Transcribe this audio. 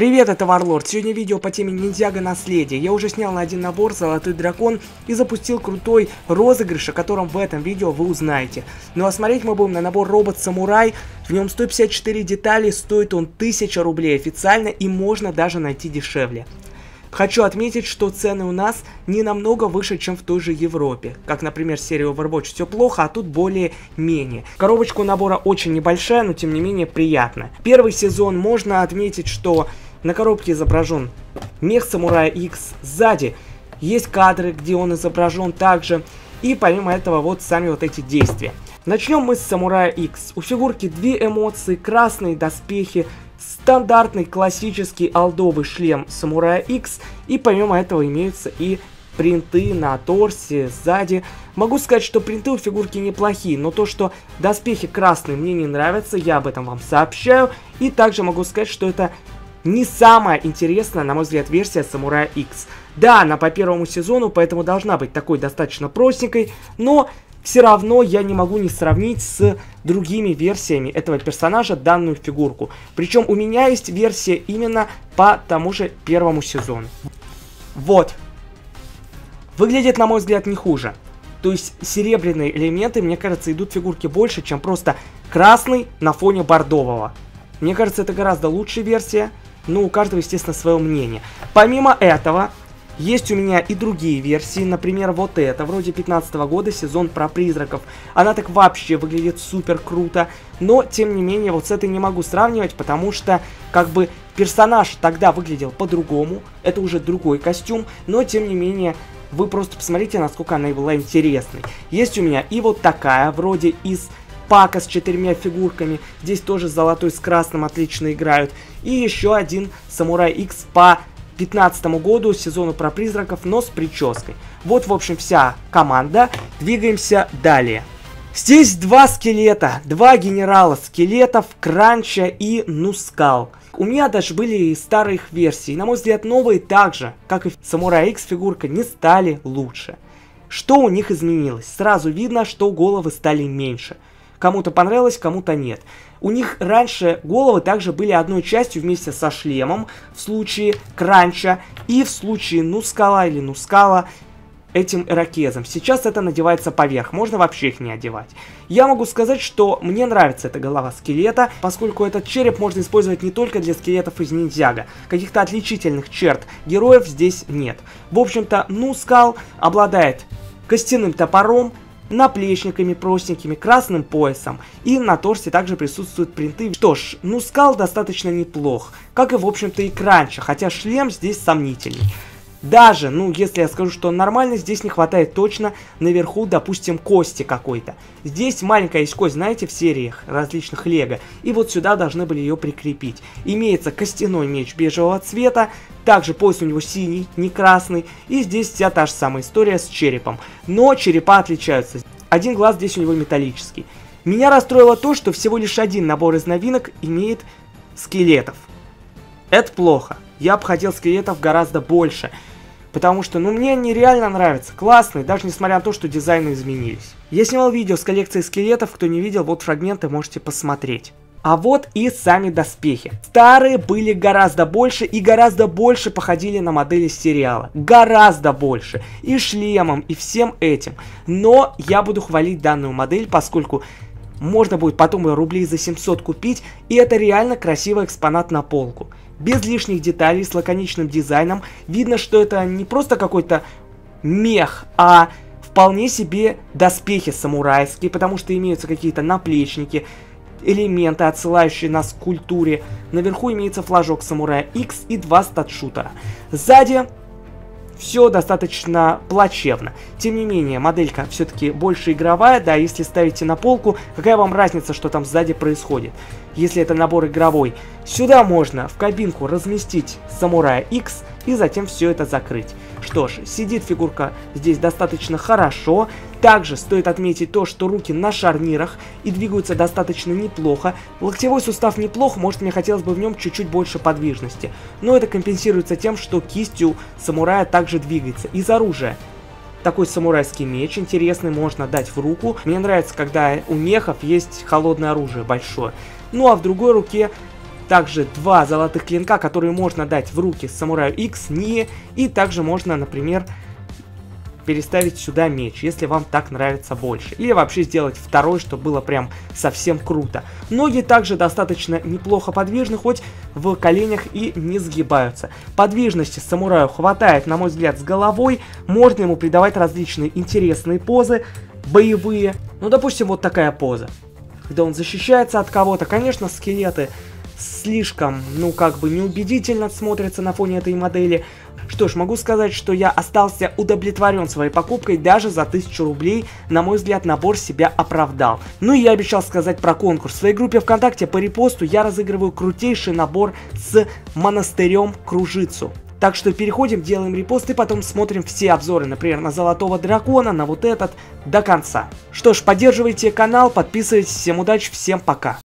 Привет, это Варлорд. Сегодня видео по теме Ниндзяго Наследие. Я уже снял на один набор Золотой Дракон и запустил крутой розыгрыш, о котором в этом видео вы узнаете. Ну а смотреть мы будем на набор Робот Самурай. В нем 154 детали, стоит он 1000 рублей официально и можно даже найти дешевле. Хочу отметить, что цены у нас не намного выше, чем в той же Европе. Как, например, серия Overwatch все плохо, а тут более-менее. Коробочка у набора очень небольшая, но тем не менее приятная. Первый сезон можно отметить, что на коробке изображен мех Самурая X. Сзади есть кадры, где он изображен также. И помимо этого вот сами вот эти действия. Начнем мы с Самурая X. У фигурки две эмоции, красные доспехи, стандартный классический олдовый шлем Самурая X, и помимо этого имеются и принты на торсе, сзади. Могу сказать, что принты у фигурки неплохие, но то, что доспехи красные, мне не нравятся, я об этом вам сообщаю. И также могу сказать, что это не самая интересная, на мой взгляд, версия Самурая X. Да, она по первому сезону, поэтому должна быть такой достаточно простенькой, но все равно я не могу не сравнить с другими версиями этого персонажа данную фигурку. Причем у меня есть версия именно по тому же первому сезону. Вот. Выглядит, на мой взгляд, не хуже. То есть серебряные элементы, мне кажется, идут в фигурке больше, чем просто красный на фоне бордового. Мне кажется, это гораздо лучшая версия. Но у каждого, естественно, свое мнение. Помимо этого, есть у меня и другие версии, например, вот это, вроде 15-го года, сезон про призраков. Она так вообще выглядит супер круто, но, тем не менее, вот с этой не могу сравнивать, потому что, как бы, персонаж тогда выглядел по-другому, это уже другой костюм, но, тем не менее, вы просто посмотрите, насколько она была интересной. Есть у меня и вот такая, вроде из пака с 4 фигурками, здесь тоже золотой с красным отлично играют, и еще один Самурай X по 2015 году, сезону про призраков, но с прической. Вот, в общем, вся команда. Двигаемся далее. Здесь два скелета, два генерала скелетов, Кранча и Нускал. У меня даже были и старые их версии. На мой взгляд, новые также, как и Самурай X фигурка, не стали лучше. Что у них изменилось? Сразу видно, что головы стали меньше. Кому-то понравилось, кому-то нет. У них раньше головы также были одной частью вместе со шлемом, в случае Кранча, и в случае Нускала или Нускала этим ирокезом. Сейчас это надевается поверх, можно вообще их не одевать. Я могу сказать, что мне нравится эта голова скелета, поскольку этот череп можно использовать не только для скелетов из ниндзяго. Каких-то отличительных черт героев здесь нет. В общем-то, Нускал обладает костяным топором, наплечниками простенькими, красным поясом, и на торсе также присутствуют принты. Что ж, Нускал достаточно неплох, как и в общем-то и Кранча, хотя шлем здесь сомнительный. Даже, ну, если я скажу, что он нормальный, здесь не хватает точно наверху, допустим, кости какой-то. Здесь маленькая есть кость, знаете, в сериях различных лего, и вот сюда должны были ее прикрепить. Имеется костяной меч бежевого цвета, также пояс у него синий, не красный, и здесь вся та же самая история с черепом. Но черепа отличаются. Один глаз здесь у него металлический. Меня расстроило то, что всего лишь один набор из новинок имеет скелетов. Это плохо. Я бы хотел скелетов гораздо больше. Потому что, ну, мне они реально нравятся. Классные, даже несмотря на то, что дизайны изменились. Я снимал видео с коллекцией скелетов. Кто не видел, вот фрагменты можете посмотреть. А вот и сами доспехи. Старые были гораздо больше и гораздо больше походили на модели сериала. Гораздо больше. И шлемом, и всем этим. Но я буду хвалить данную модель, поскольку можно будет потом ее рублей за 700 купить. И это реально красивый экспонат на полку. Без лишних деталей, с лаконичным дизайном. Видно, что это не просто какой-то мех, а вполне себе доспехи самурайские, потому что имеются какие-то наплечники, элементы, отсылающие нас к культуре. Наверху имеется флажок Самурая X и два статшутера. Сзади все достаточно плачевно. Тем не менее, моделька все-таки больше игровая, да, если ставите на полку, какая вам разница, что там сзади происходит, если это набор игровой. Сюда можно в кабинку разместить Самурая X и затем все это закрыть. Что ж, сидит фигурка здесь достаточно хорошо. Также стоит отметить то, что руки на шарнирах и двигаются достаточно неплохо. Локтевой сустав неплох, может, мне хотелось бы в нем чуть-чуть больше подвижности. Но это компенсируется тем, что кистью самурая также двигается. Из оружия такой самурайский меч интересный, можно дать в руку. Мне нравится, когда у мехов есть холодное оружие большое. Ну а в другой руке также 2 золотых клинка, которые можно дать в руки самураю X, Нии, и также можно, например, переставить сюда меч, если вам так нравится больше. Или вообще сделать второй, чтобы было прям совсем круто. Ноги также достаточно неплохо подвижны, хоть в коленях и не сгибаются. Подвижности самураю хватает, на мой взгляд, с головой. Можно ему придавать различные интересные позы, боевые. Ну, допустим, вот такая поза. Когда он защищается от кого-то, конечно, скелеты слишком, ну, как бы неубедительно смотрятся на фоне этой модели. Что ж, могу сказать, что я остался удовлетворен своей покупкой, даже за 1000 рублей, на мой взгляд, набор себя оправдал. Ну и я обещал сказать про конкурс. В своей группе ВКонтакте по репосту я разыгрываю крутейший набор с монастырем Кружицу. Так что переходим, делаем репост и потом смотрим все обзоры, например, на Золотого Дракона, на вот этот, до конца. Что ж, поддерживайте канал, подписывайтесь, всем удачи, всем пока.